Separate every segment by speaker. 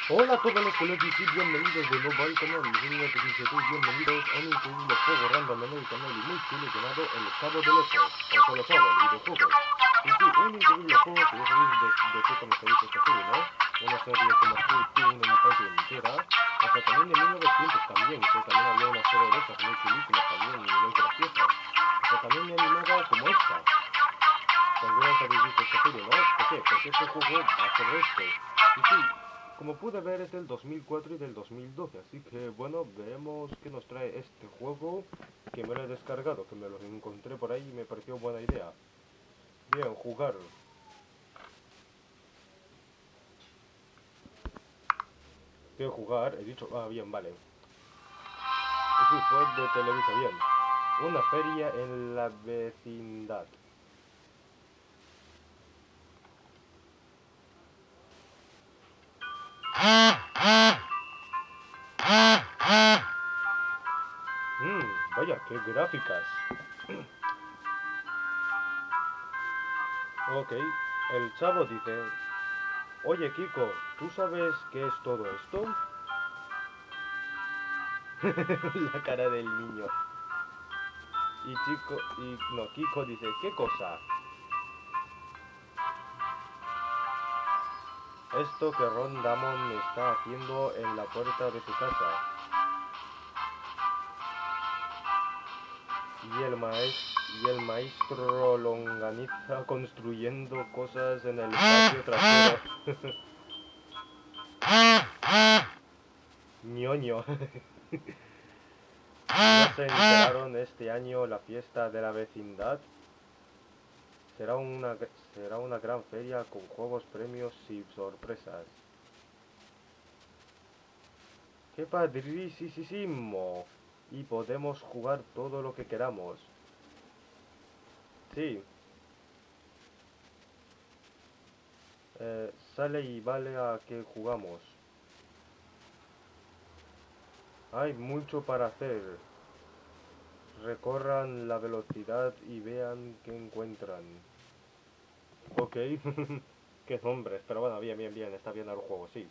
Speaker 1: Hola a todos los colegas y bienvenidos de nuevo al canal. Bienvenidos a un increíble juego random en el canal y muy chulo llamado El Chavo del Ocho, o solo Chavo, el videojuego. Y sí, un increíble juego que ya sabéis de qué conocéis esta serie, ¿no? Una serie que marcó una infancia entera, hasta también en 1900 también, que también había una serie de esas muy chulísimas también y muy graciosas. Hasta también animada como esta. Algunos habéis visto esta serie, ¿no? ¿Por qué? Porque este juego va sobre esto. Y sí, como pude ver es del 2004 y del 2012, así que bueno, veremos qué nos trae este juego que me lo he descargado, que me lo encontré por ahí y me pareció buena idea. Bien, jugar. ¿Qué jugar? He dicho, bien, vale. Y sí, fue de Televisa, bien. Una feria en la vecindad. Vaya, qué gráficas. Ok, el chavo dice, oye Kiko, ¿tú sabes qué es todo esto? La cara del niño. No, Kiko dice, ¿qué cosa? Esto que Ron Damon está haciendo en la puerta de su casa. Y el maestro Longaniza construyendo cosas en el patio trasero. Ñoño. ¿No se enteraron este año la fiesta de la vecindad? Será una, será una gran feria con juegos, premios y sorpresas. ¡Qué padricísimo! Y podemos jugar todo lo que queramos. Sí, sale y vale a que jugamos. Hay mucho para hacer. Recorran la velocidad y vean qué encuentran. Ok, qué nombres, pero bueno, bien, bien, bien, está bien el juego, sí.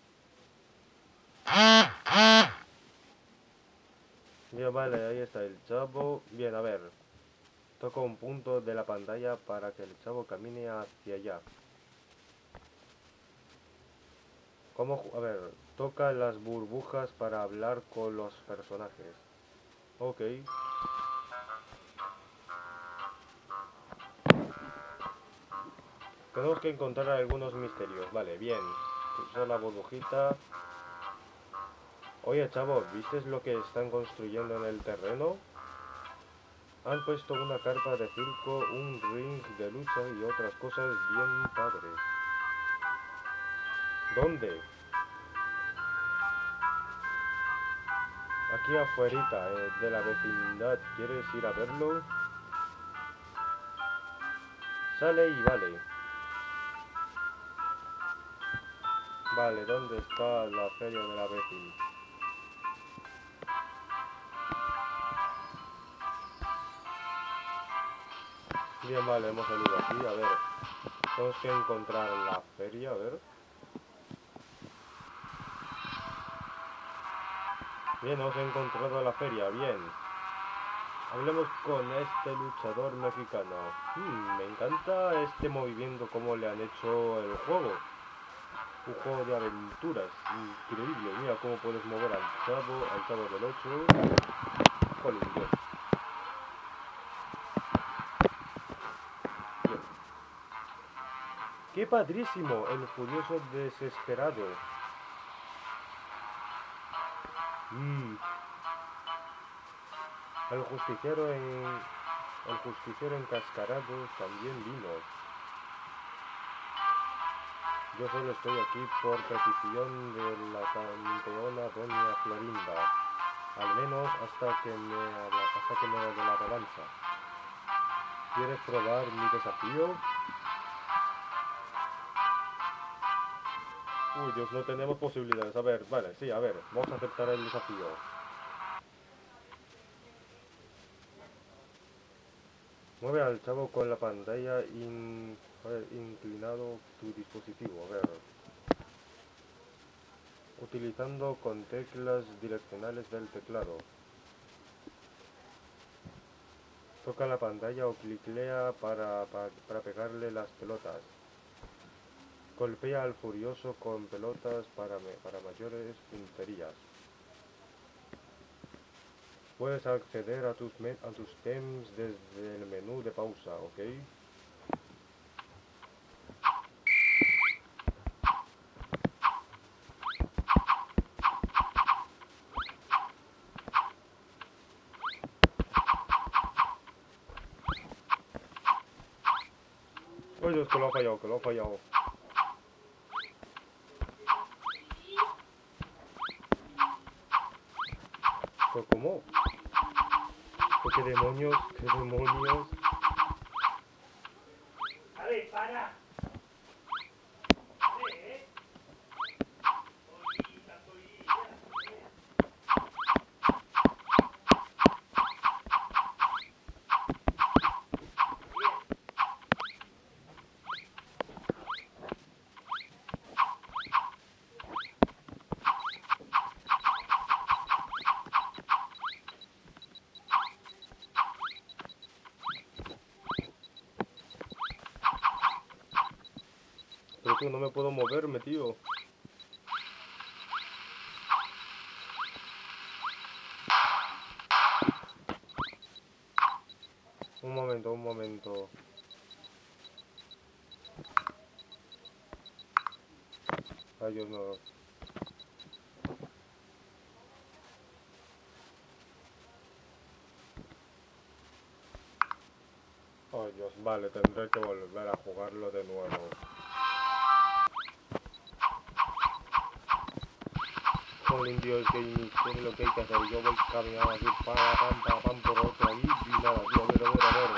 Speaker 1: Bien, vale, ahí está el chavo. Bien, a ver. Toca un punto de la pantalla para que el chavo camine hacia allá. ¿Cómo? A ver, toca las burbujas para hablar con los personajes. Ok. Tenemos que encontrar algunos misterios. Vale, bien. Pulsar la burbujita. Oye, chavo, ¿viste lo que están construyendo en el terreno? Han puesto una carpa de circo, un ring de lucha y otras cosas bien padres. ¿Dónde? Aquí afuera, de la vecindad. ¿Quieres ir a verlo? Sale y vale. Vale, ¿dónde está la feria de la vecindad? Bien, vale, hemos salido aquí. A ver, tenemos que encontrar la feria, a ver. Bien, hemos encontrado la feria, bien. Hablemos con este luchador mexicano. Me encanta este movimiento, como le han hecho el juego. Un juego de aventuras, increíble. Mira cómo puedes mover al chavo del 8. Jolín, Dios. Bien. ¡Qué padrísimo! El furioso desesperado. Mm, el justiciero en... El justiciero encascarado también vino. Yo solo estoy aquí por petición de la campeona Doña Florinda. Al menos hasta que me haga la revancha. ¿Quieres probar mi desafío? Uy, Dios, no tenemos posibilidades. A ver, vale, sí, a ver, vamos a aceptar el desafío. Mueve al chavo con la pantalla a ver, inclinado tu dispositivo. A ver. utilizando con teclas direccionales del teclado. Toca la pantalla o cliquea para pegarle las pelotas. Golpea al furioso con pelotas para mayores punterías. Puedes acceder a tus teams desde el menú de pausa, ¿ok? Oye, es que lo ha fallado, ¿Pero cómo? ¿Qué demonios?
Speaker 2: A ver, para.
Speaker 1: Pero tú, no me puedo moverme, tío. Un momento. Ay, Dios, no. Ay, Dios, vale, tendré que volver a jugarlo de nuevo. Jolín, Dios, que sé lo que hay que hacer. Yo voy caminando aquí, pam, por otro ahí, y nada, tío, a ver.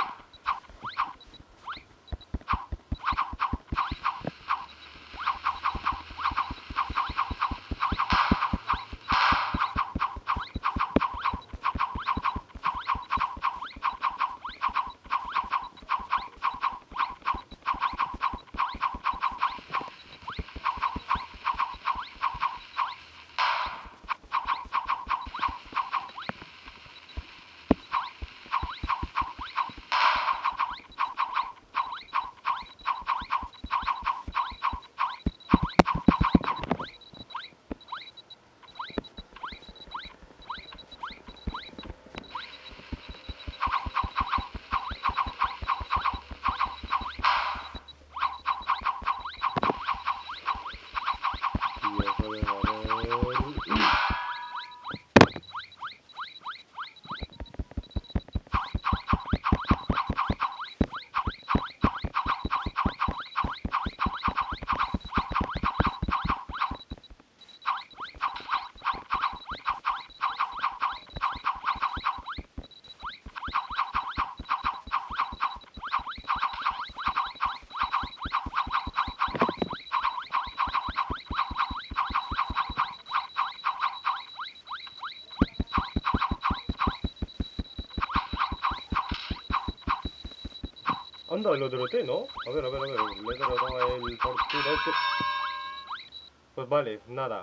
Speaker 1: Anda, lo derroté, ¿no? A ver, le he derrotado el tortuga este. Pues vale, nada.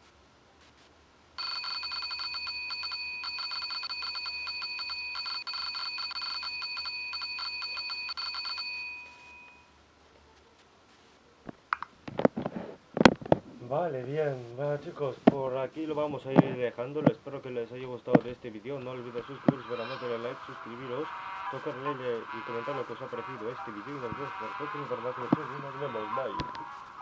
Speaker 1: Vale, bien, bueno, chicos, por aquí lo vamos a ir dejándolo. Espero que les haya gustado de este vídeo. No olvidéis suscribiros, darle like, suscribiros, tocarle y comentar lo que os ha parecido este vídeo. Y nos vemos por próximo información y nos vemos, bye.